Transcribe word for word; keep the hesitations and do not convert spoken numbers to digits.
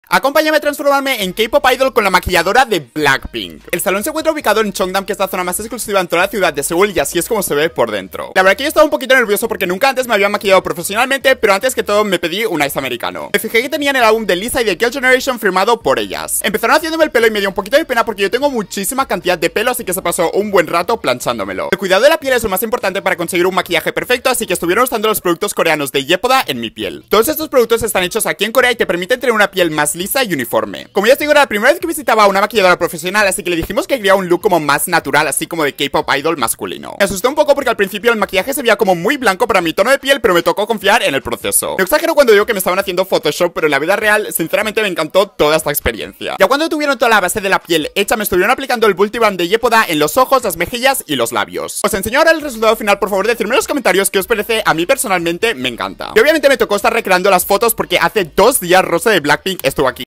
Acompáñame a transformarme en K-pop idol con la maquilladora de Blackpink. El salón se encuentra ubicado en Cheongdam, que es la zona más exclusiva en toda la ciudad de Seúl, y así es como se ve por dentro. La verdad que yo estaba un poquito nervioso porque nunca antes me había maquillado profesionalmente, pero antes que todo me pedí un ice americano. Me fijé que tenían el álbum de Lisa y de Girl Generation firmado por ellas. Empezaron haciéndome el pelo y me dio un poquito de pena porque yo tengo muchísima cantidad de pelo, así que se pasó un buen rato planchándomelo. El cuidado de la piel es lo más importante para conseguir un maquillaje perfecto, así que estuvieron usando los productos coreanos de Yepoda en mi piel. Todos estos productos están hechos aquí en Corea y te permiten tener una piel más lisa y uniforme. Como ya os digo, era la primera vez que visitaba a una maquilladora profesional, así que le dijimos que quería un look como más natural, así como de K-pop idol masculino. Me asusté un poco porque al principio el maquillaje se veía como muy blanco para mi tono de piel, pero me tocó confiar en el proceso. No exagero cuando digo que me estaban haciendo Photoshop, pero en la vida real, sinceramente me encantó toda esta experiencia. Ya cuando tuvieron toda la base de la piel hecha, me estuvieron aplicando el Multibrand de Yepoda en los ojos, las mejillas y los labios. Os enseño ahora el resultado final. Por favor, decidme en los comentarios qué os parece. A mí personalmente me encanta. Y obviamente me tocó estar recreando las fotos porque hace dos días Rosa de Blackpink estuvo